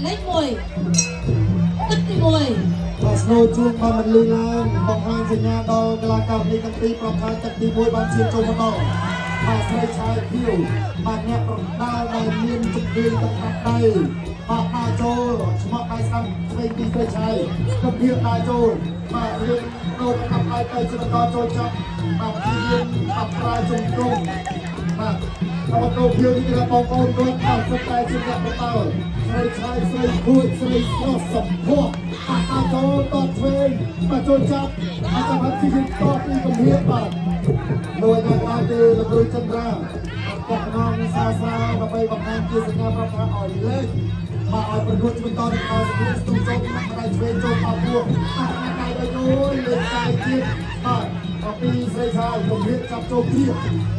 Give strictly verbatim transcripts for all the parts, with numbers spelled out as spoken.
លេខមួយទឹកទីមួយបាទស្នូជួងបានមិនលឺឡើងបង្ហាញសញ្ញាដល់កីឡាករនេះទាំងពីរប្រកាសទឹកទីមួយបានឈានចូលមកដល់បាទស្រីឆាយភៀវបាទអ្នកប្រដាល់ដែលមានជំនាញទឹកខាត់ដៃបាទដើរចូលឆ្មក់ដៃស្ដាំស្វែងពីស្រីឆាយទៅភៀវដើរចូលបាទរៀនដូរកាប់ដៃទៅជាបន្តចូលចាប់បាទព្យាយាមបាត់ប្រើជំទង់បាទដល់ទៅភៀវនេះគឺបងប្អូនគាត់អត់សុទ្ធតែជាអ្នកបតាល់ស្រីឆាយស្រីគួយស្រីស្រស់សំភ័កបាទដើរចូលតតឆ្វេងបាទចូលចាប់បាទចាំបាច់ជាតពីកំហៀបបាទដោយយ៉ាងណាទេលោកគ្រូចន្ទរាក៏ក្នុងសាស្ត្រាដើម្បីបង្ហាញជាសញ្ញាប្រាប់ថាឲ្យលេខបាទឲ្យប្រកួតបន្តទៅដល់ស្ទូស្ទូចូលមកដៃឆ្វេងចូលបោកពួរបាទដៃទៅយូរលេខដៃទៀតបាទពីស្រីឆាយកំហៀបចាប់ចូលទៀត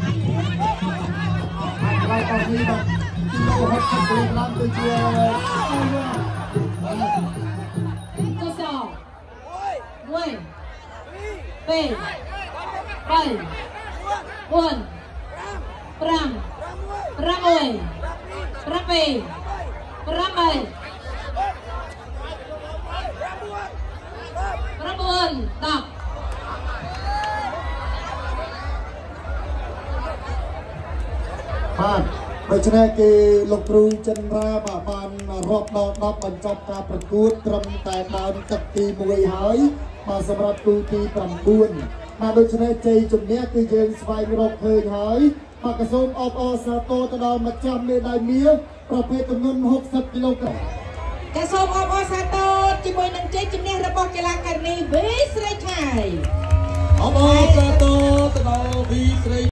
ហើយតោះនេះបាទគីឡូហិតទៅឡើងទៅជាកសោមួយពីរបីបួនប្រាំប្រាំមួយប្រាំពីរប្រាំបីប្រាំបួនដប់បាទដូច្នេះគេលោកគ្រូចិនរាបាទបានរាប់ដល់ដប់បញ្ចប់ការប្រកួតត្រឹមតែដើមទឹកទីមួយហើយបាទសម្រាប់គូទីប្រាំបួនបាទដូច្នេះជ័យជំនះគឺយើងស្វែងរកឃើញហើយបាទក៏សូមអបអរសាទរទៅដល់ម្ចាស់មេដាយមាសប្រភេទទម្ងន់ហុកសិបគីឡូក្រាមក៏សូមអបអរសាទរជាមួយនឹងជ័យជំនះរបស់កីឡាការិនីវីស្រីឆាយអបអរសាទរទៅដល់វីស្រី